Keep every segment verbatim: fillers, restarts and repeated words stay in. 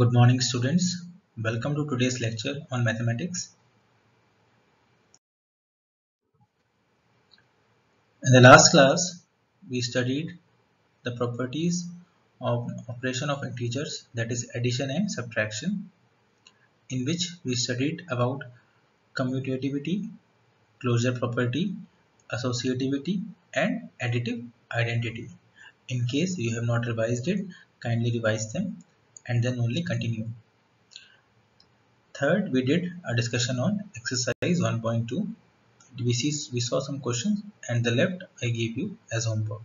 Good morning, students. Welcome to today's lecture on mathematics. In the last class, we studied the properties of operation of integers, that is addition and subtraction, in which we studied about commutativity, closure property, associativity, and additive identity. In case you have not revised it, kindly revise them and then only continue. Third, we did a discussion on exercise one point two. We, see, we saw some questions, and the left I gave you as homework.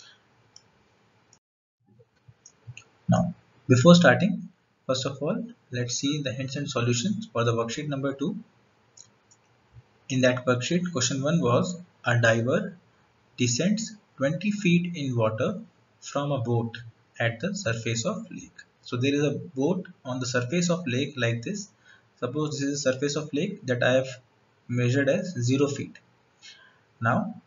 Now, before starting, first of all, let's see the hints and solutions for the worksheet number two. In that worksheet, question one was a diver descends twenty feet in water from a boat at the surface of lake. So there is a boat on the surface of lake like this. Suppose this is the surface of lake that I have measured as zero feet. Now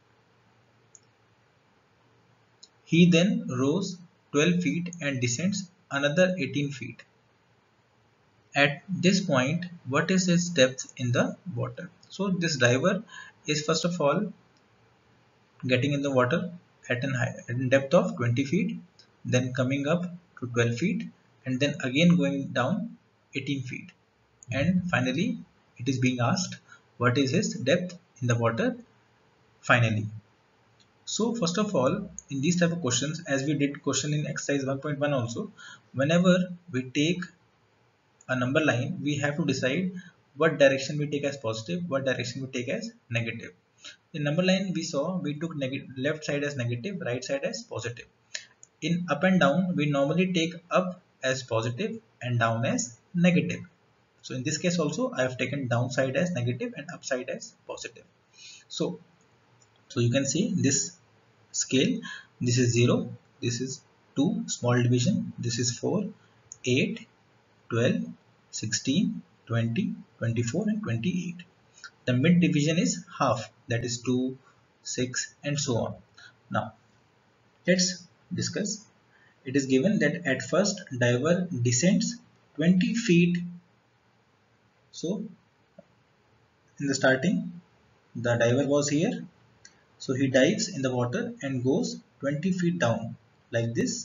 he then rose twelve feet and descends another eighteen feet. At this point, what is its depth in the water? So this diver is first of all getting in the water at a depth of twenty feet, then coming up to twelve feet, and then again going down eighteen feet. And finally, it is being asked what is his depth in the water finally. So first of all, in these type of questions, as we did question in exercise one point one also, whenever we take a number line, we have to decide what direction we take as positive, what direction we take as negative. In number line we saw we took left side as negative, right side as positive. In up and down, we normally take up as positive and down as negative. So in this case also, I have taken downside as negative and upside as positive. So, so you can see this scale, this is zero, this is two, small division, this is four, eight, twelve, sixteen, twenty, twenty-four and twenty-eight. The mid division is half, that is two, six and so on. Now let's discuss. It is given that at first diver descends twenty feet. So in the starting, the diver was here. So he dives in the water and goes twenty feet down like this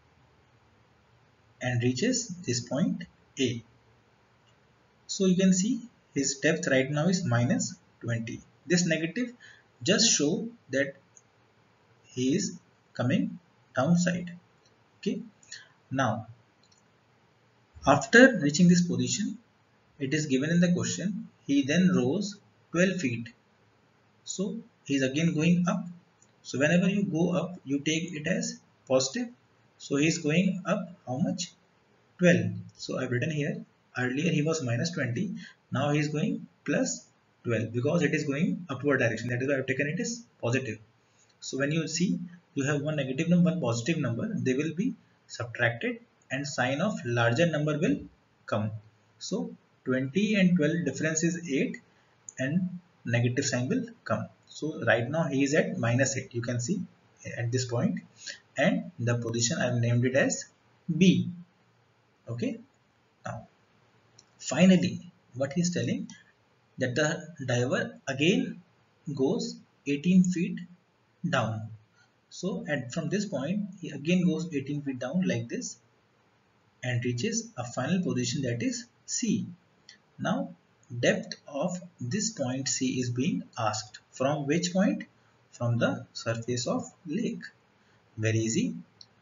and reaches this point A. So you can see his depth right now is minus twenty. This negative just show that he is coming downside. Okay. Now, after reaching this position, it is given in the question, he then rose twelve feet. So he is again going up. So whenever you go up, you take it as positive. So he is going up how much? twelve. So I have written here, earlier he was minus twenty. Now he is going plus twelve because it is going upward direction. That is why I have taken it as positive. So when you see you have one negative number, one positive number, they will be subtracted and sign of larger number will come. So twenty and twelve difference is eight and negative sign will come. So right now he is at minus eight, you can see at this point, and the position I have named it as B. Okay. Now finally what he is telling, that the diver again goes eighteen feet down. So and from this point he again goes eighteen feet down like this and reaches a final position, that is C. Now depth of this point C is being asked. From which point? From the surface of lake. Very easy.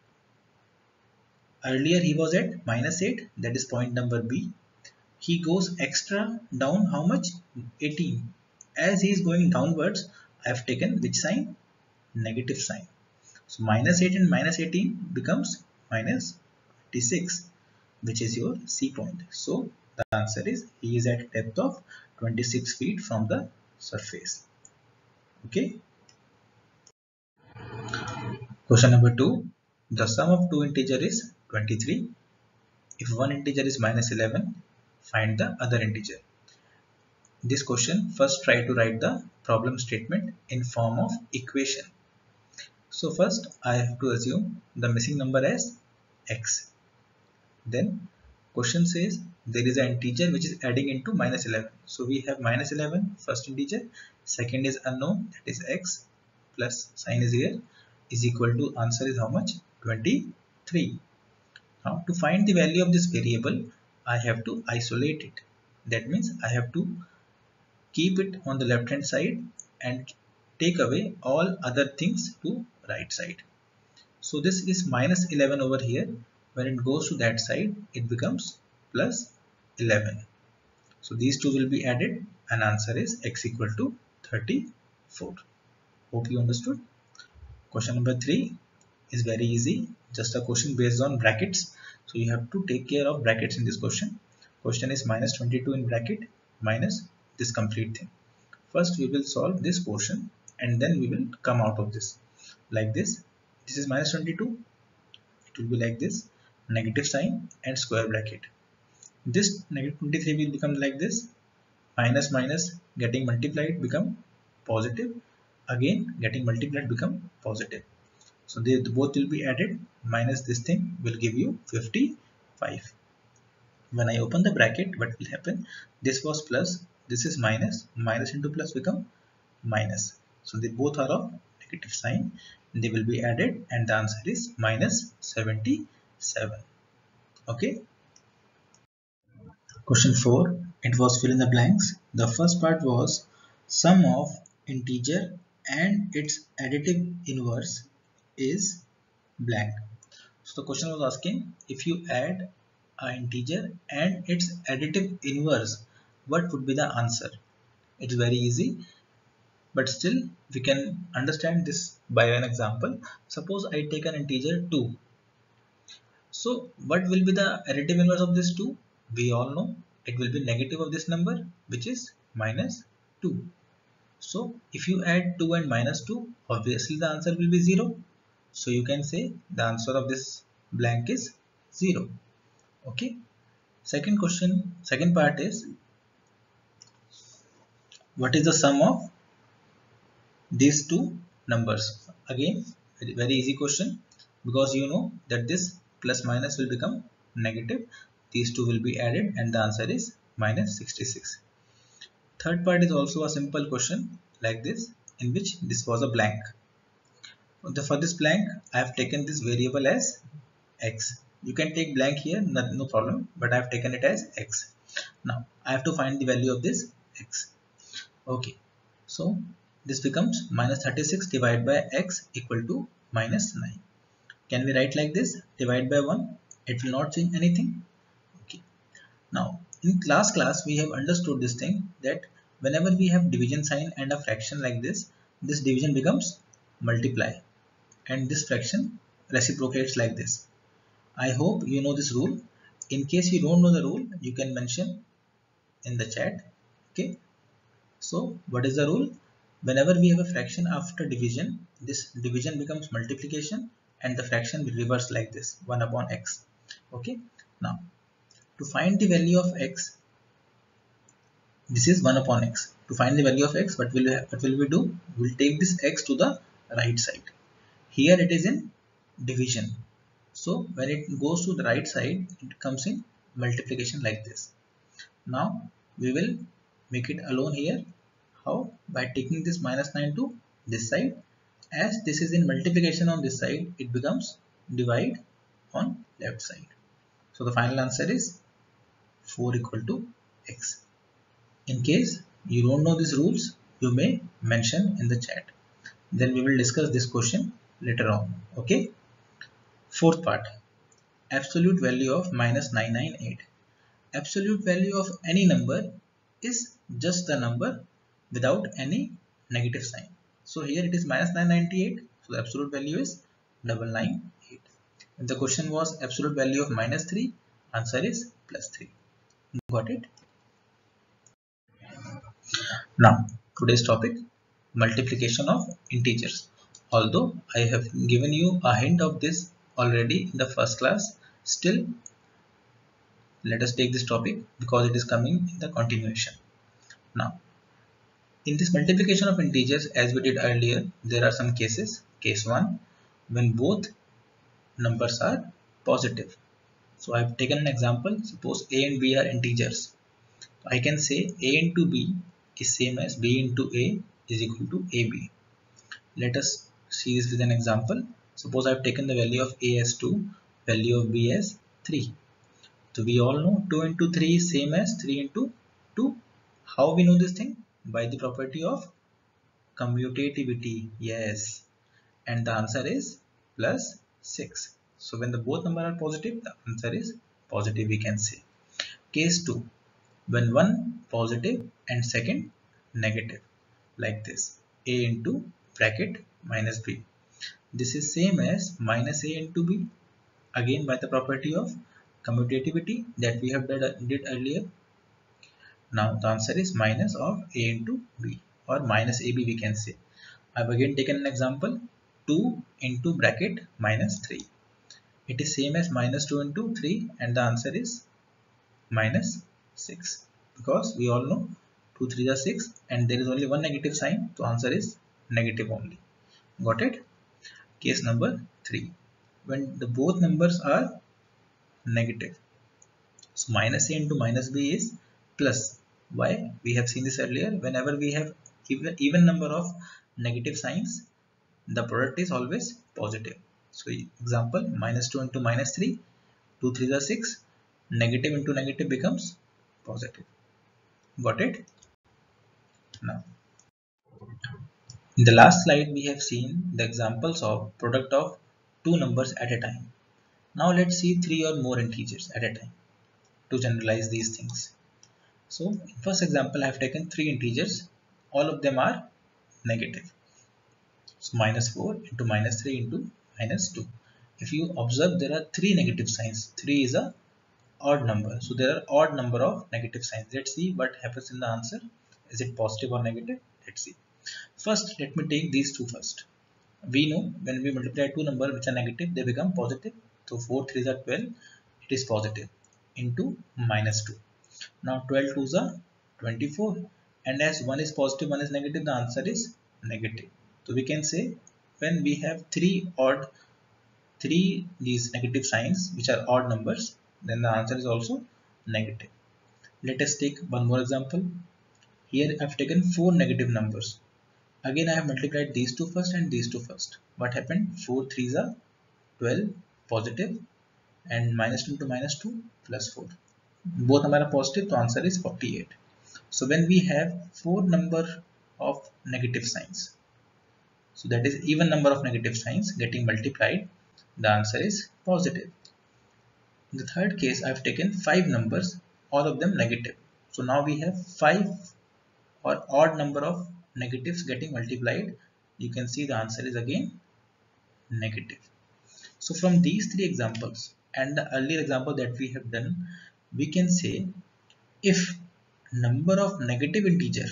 Earlier he was at minus eight, that is point number B. He goes extra down how much? eighteen. As he is going downwards, I have taken which sign? Negative sign. So minus eight and minus eighteen becomes minus twenty-six, which is your C point. So the answer is he is at a depth of twenty-six feet from the surface. Okay. Question number two. The sum of two integers is twenty-three. If one integer is minus eleven, find the other integer. This question, first try to write the problem statement in form of equation. So first I have to assume the missing number as x. Then Question says there is an integer which is adding into minus eleven. So we have minus eleven, first integer, second is unknown, that is x, plus sign is here, is equal to, answer is how much? twenty-three. Now to find the value of this variable, I have to isolate it. That means I have to keep it on the left hand side and take away all other things to right side. So this is minus eleven over here. When it goes to that side, it becomes plus eleven. So these two will be added and answer is x equal to thirty-four. Hope you understood. Question number three is very easy. Just a question based on brackets. So you have to take care of brackets in this question. Question is minus twenty-two in bracket minus this complete thing. First we will solve this portion and then we will come out of this like this. This is minus twenty-two. It will be like this, negative sign and square bracket. This negative twenty-three will become like this, minus minus getting multiplied become positive, again getting multiplied become positive. So they both will be added, minus this thing will give you fifty-five. When I open the bracket, what will happen? This was plus, this is minus, minus into plus become minus. So they both are of negative sign. They will be added and the answer is minus seventy-seven. Okay. Question four. It was fill in the blanks. The first part was sum of integer and its additive inverse is blank. So the question was asking, if you add an integer and its additive inverse, what would be the answer? It's very easy, but still we can understand this by an example. Suppose I take an integer two. So what will be the additive inverse of this two? We all know it will be negative of this number, which is minus two. So if you add two and minus two, obviously the answer will be zero. So you can say the answer of this blank is zero. Okay. Second question, second part is, what is the sum of these two numbers? Again, very, very easy question, because you know that this plus minus will become negative. These two will be added and the answer is minus sixty-six. Third part is also a simple question like this, in which this was a blank. For this blank, I have taken this variable as x. You can take blank here, no, no problem, but I have taken it as x. Now I have to find the value of this x. Okay, so this becomes minus thirty-six divided by x equal to minus nine. Can we write like this? Divide by one, it will not change anything. Okay. Now in last class we have understood this thing, that whenever we have division sign and a fraction like this, this division becomes multiply and this fraction reciprocates like this. I hope you know this rule. In case you don't know the rule, you can mention in the chat. Okay. So what is the rule? Whenever we have a fraction after division, this division becomes multiplication and the fraction will reverse like this, one upon x. Okay. Now to find the value of x, this is one upon x. To find the value of x, what will we, what will we do? We will take this x to the right side. Here it is in division. So when it goes to the right side, it comes in multiplication like this. Now we will make it alone here. How? By taking this minus nine to this side. As this is in multiplication on this side, it becomes divide on left side. So the final answer is four equal to x. In case you don't know these rules, you may mention in the chat. Then we will discuss this question later on. Okay. Fourth part, absolute value of minus nine hundred ninety-eight. Absolute value of any number is just the number without any negative sign. So here it is minus nine hundred ninety-eight. So the absolute value is nine nine eight. If the question was absolute value of minus three, answer is plus three. Got it? Now today's topic, multiplication of integers. Although I have given you a hint of this already in the first class, still let us take this topic because it is coming in the continuation. Now in this multiplication of integers, as we did earlier, there are some cases. Case one, when both numbers are positive. So I have taken an example. Suppose a and b are integers. I can say a into b is same as b into a is equal to ab. Let us see this with an example. Suppose I have taken the value of a as two, value of b as three. So we all know two into three is same as three into two. How we know this thing? By the property of commutativity. Yes. And the answer is plus six. So when the both number are positive, the answer is positive, we can say. Case two, when one positive and second negative, like this, a into bracket minus b. This is same as minus a into b, again by the property of commutativity that we have did earlier. Now the answer is minus of a into b, or minus ab we can say. I have again taken an example, two into bracket minus three. It is same as minus two into three, and the answer is minus six, because we all know two threes are six and there is only one negative sign, so answer is negative only. Got it? Case number three, when the both numbers are negative. So minus a into minus b is plus. Why? We have seen this earlier. Whenever we have even, even number of negative signs, the product is always positive. So example, minus two into minus three, two threes are six, negative into negative becomes positive. Got it? Now, in the last slide we have seen the examples of product of two numbers at a time. Now let's see three or more integers at a time to generalize these things. So in first example I have taken three integers, all of them are negative. So minus four into minus three into minus two. If you observe, there are three negative signs. three is a odd number. So there are odd number of negative signs. Let's see what happens in the answer. Is it positive or negative? Let's see. First, let me take these two first. We know when we multiply two numbers which are negative, they become positive. So four threes are twelve. It is positive into minus two. Now twelve twos are twenty-four. And as one is positive, one is negative, the answer is negative. So we can say when we have three odd, three these negative signs which are odd numbers, then the answer is also negative. Let us take one more example. Here I have taken four negative numbers. Again I have multiplied these two first and these two first. What happened? four threes are twelve positive, and minus two into minus two plus four. Both numbers are positive, the answer is forty-eight. So when we have four number of negative signs, so that is even number of negative signs getting multiplied, the answer is positive. In the third case, I have taken five numbers, all of them negative. So now we have five or odd number of negatives getting multiplied. You can see the answer is again negative. So from these three examples and the earlier example that we have done, we can say if number of negative integer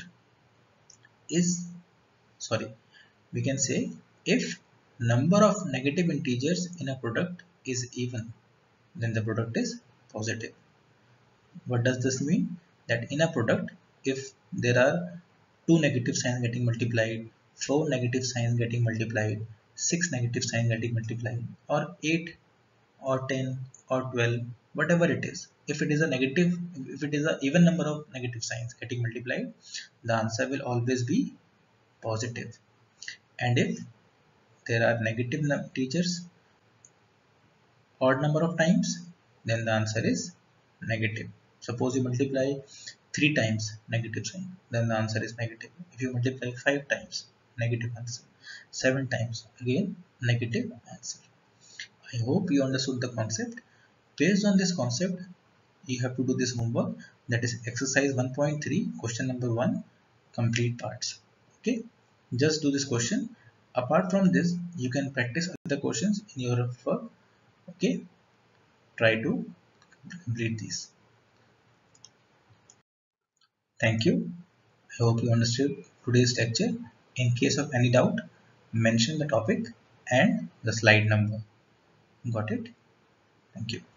is, sorry, we can say if number of negative integers in a product is even, then the product is positive. What does this mean? That in a product, if there are two negative signs getting multiplied, four negative signs getting multiplied, six negative signs getting multiplied, or eight or ten or twelve, whatever it is, if it is a negative, if it is an even number of negative signs getting multiplied, the answer will always be positive. And if there are negative integers odd number of times, then the answer is negative. Suppose you multiply three times, negative sign, then the answer is negative. If you multiply five times, negative answer. seven times, again negative answer. I hope you understood the concept. Based on this concept, you have to do this homework, that is exercise one point three, question number one, complete parts. Okay, just do this question. Apart from this, you can practice other questions in your work. Okay, try to complete these. Thank you. I hope you understood today's lecture. In case of any doubt, mention the topic and the slide number. Got it? Thank you.